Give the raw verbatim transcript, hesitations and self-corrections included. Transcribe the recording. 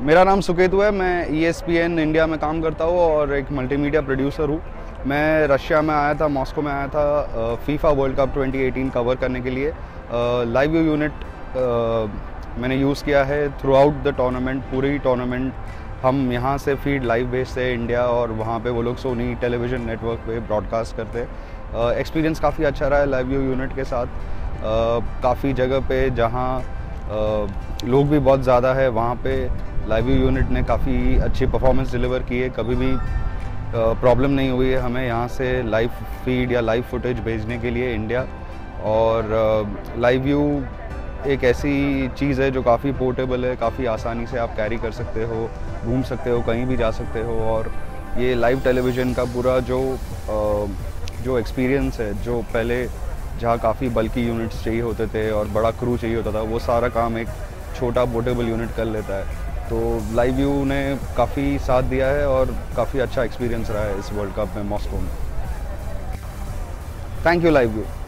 मेरा नाम सुकेतु है। मैं E S P N India में काम करता हूँ और एक मल्टीमीडिया प्रोड्यूसर हूँ। मैं रशिया में आया था, मॉस्को में आया था FIFA world cup twenty eighteen cover करने के लिए। लाइव यू यूनिट मैंने यूज़ किया है थ्रू आउट द टूर्नामेंट। पूरी टूर्नामेंट हम यहाँ से फीड लाइव भेजते हैं इंडिया, और वहाँ पे वो लोग सोनी टेलीविज़न नेटवर्क पे ब्रॉडकास्ट करते हैं। एक्सपीरियंस काफ़ी अच्छा रहा है लाइव यू यूनिट के साथ। काफ़ी जगह पे जहाँ लोग भी बहुत ज़्यादा है, वहाँ पे लाइव यू यूनिट ने काफ़ी अच्छी परफॉर्मेंस डिलीवर की है। कभी भी प्रॉब्लम नहीं हुई है हमें यहाँ से लाइव फीड या लाइव फुटेज भेजने के लिए इंडिया। और लाइव यू एक ऐसी चीज़ है जो काफ़ी पोर्टेबल है, काफ़ी आसानी से आप कैरी कर सकते हो, घूम सकते हो, कहीं भी जा सकते हो। और ये लाइव टेलीविज़न का पूरा जो जो एक्सपीरियंस है, जो पहले जहाँ काफ़ी बल्कि यूनिट्स चाहिए होते थे और बड़ा क्रू चाहिए होता था, वो सारा काम एक छोटा पोर्टेबल यूनिट कर लेता है। तो लाइव यू ने काफ़ी साथ दिया है और काफ़ी अच्छा एक्सपीरियंस रहा है इस वर्ल्ड कप में मॉस्को में। Thank you live you.